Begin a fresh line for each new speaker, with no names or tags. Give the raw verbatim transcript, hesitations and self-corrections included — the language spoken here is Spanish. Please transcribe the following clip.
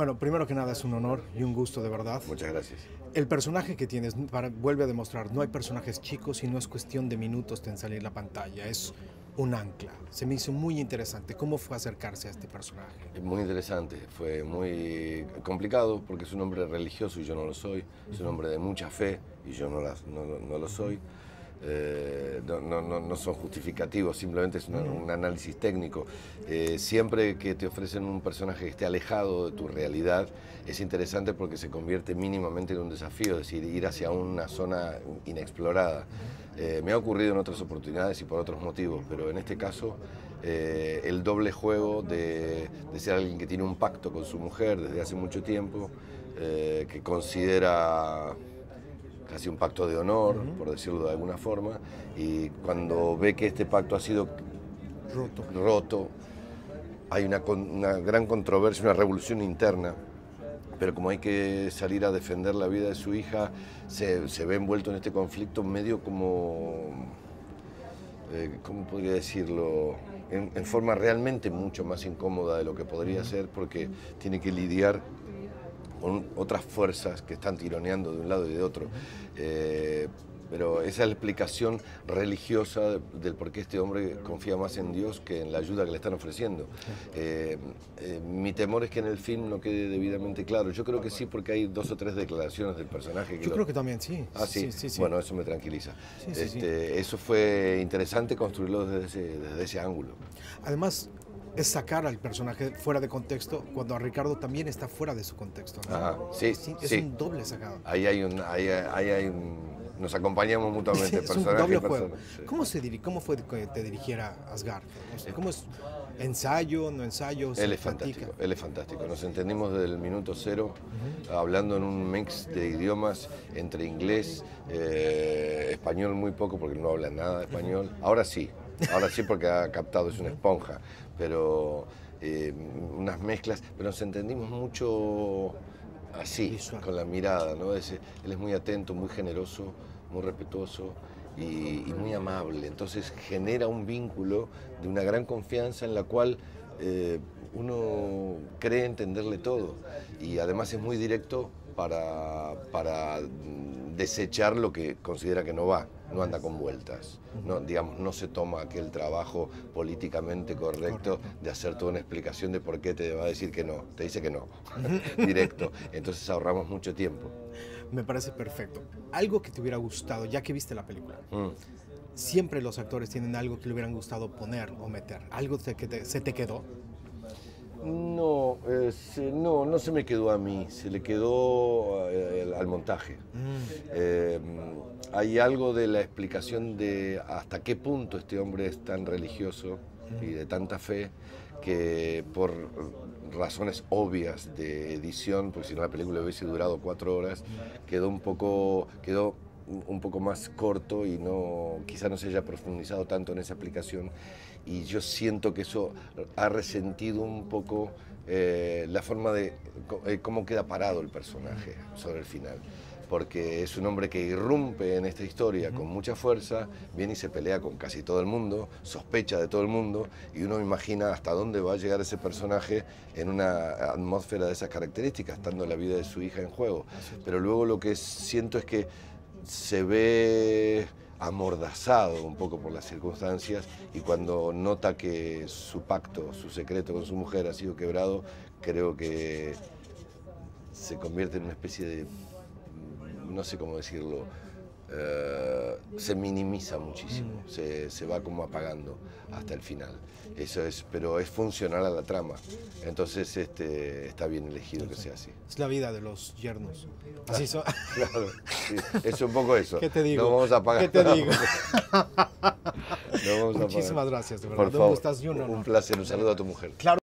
Bueno, primero que nada es un honor y un gusto de verdad.
Muchas gracias.
El personaje que tienes para, vuelve a demostrar, no hay personajes chicos y no es cuestión de minutos en salir la pantalla, es un ancla. Se me hizo muy interesante. ¿Cómo fue acercarse a este personaje?
Muy interesante, fue muy complicado porque es un hombre religioso y yo no lo soy, es un hombre de mucha fe y yo no, la, no, no lo soy. Eh, no, no, no son justificativos, simplemente es una, un análisis técnico. Eh, siempre que te ofrecen un personaje que esté alejado de tu realidad, es interesante porque se convierte mínimamente en un desafío, es decir, ir hacia una zona inexplorada. Eh, me ha ocurrido en otras oportunidades y por otros motivos, pero en este caso eh, el doble juego de, de ser alguien que tiene un pacto con su mujer desde hace mucho tiempo, eh, que considera casi un pacto de honor, uh-huh. por decirlo de alguna forma, y cuando ve que este pacto ha sido
roto,
roto hay una, una gran controversia, una revolución interna, pero como hay que salir a defender la vida de su hija, se, se ve envuelto en este conflicto medio como, eh, ¿cómo podría decirlo?, en, en forma realmente mucho más incómoda de lo que podría ser, porque tiene que lidiar con otras fuerzas que están tironeando de un lado y de otro. Eh, pero esa es la explicación religiosa del por qué este hombre confía más en Dios que en la ayuda que le están ofreciendo. Eh, eh, mi temor es que en el film no quede debidamente claro. Yo creo que sí, porque hay dos o tres declaraciones del personaje. Que
Yo
lo...
creo que también sí.
Ah, sí.
Sí, sí, sí.
Bueno, eso me tranquiliza.
Sí, sí,
este,
sí.
Eso fue interesante construirlo desde ese, desde ese ángulo.
Además, es sacar al personaje fuera de contexto cuando a Ricardo también está fuera de su contexto, ¿no?
Ajá, sí,
es, es
sí.
un doble sacado.
Ahí hay un, ahí, ahí hay un, nos acompañamos mutuamente,
es
personaje
un doble
y
juego.
persona. Sí.
¿Cómo, se diri ¿Cómo fue que te dirigiera Asghar? ¿Cómo es? ¿Ensayo, no ensayo?
Él es fantástico, él es fantástico. Nos entendimos desde el minuto cero, uh-huh. hablando en un mix de idiomas entre inglés, eh, español muy poco porque no habla nada de español. Uh-huh. Ahora sí, ahora sí porque ha captado, es una esponja, pero eh, unas mezclas, pero nos entendimos mucho así, visual, con la mirada, ¿no? Ese, él es muy atento, muy generoso, muy respetuoso y, y muy amable. Entonces genera un vínculo de una gran confianza en la cual eh, uno cree entenderle todo. Y además es muy directo para, para desechar lo que considera que no va, no anda con vueltas. No, digamos, no se toma aquel trabajo políticamente correcto de hacer toda una explicación de por qué te va a decir que no. Te dice que no, directo. Entonces ahorramos mucho tiempo.
Me parece perfecto. Algo que te hubiera gustado, ya que viste la película. Mm. Siempre los actores tienen algo que le hubieran gustado poner o meter. ¿Algo que te, se te quedó?
No, eh, se, no, no se me quedó a mí, se le quedó eh, al montaje. Mm. Eh, hay algo de la explicación de hasta qué punto este hombre es tan religioso mm. y de tanta fe que por razones obvias de edición, porque si no la película hubiese durado cuatro horas, quedó un poco, quedó un poco más corto y no, quizá no se haya profundizado tanto en esa explicación. Y yo siento que eso ha resentido un poco eh, la forma de eh, cómo queda parado el personaje sobre el final. Porque es un hombre que irrumpe en esta historia uh-huh. con mucha fuerza, viene y se pelea con casi todo el mundo, sospecha de todo el mundo, y uno imagina hasta dónde va a llegar ese personaje en una atmósfera de esas características, estando la vida de su hija en juego. Pero luego lo que siento es que se ve amordazado un poco por las circunstancias, y cuando nota que su pacto, su secreto con su mujer ha sido quebrado, creo que se convierte en una especie de, no sé cómo decirlo, uh, se minimiza muchísimo, mm. se, se va como apagando hasta el final. Eso es, pero es funcional a la trama, entonces este, está bien elegido que sea así.
Es la vida de los yernos. Así son.
Claro, sí, es un poco eso.
¿Qué te digo?
No vamos a apagar.
¿Qué te digo?
No vamos
Muchísimas
a
gracias, de verdad.
Por favor,
un,
un placer, un saludo a tu mujer.
Claro.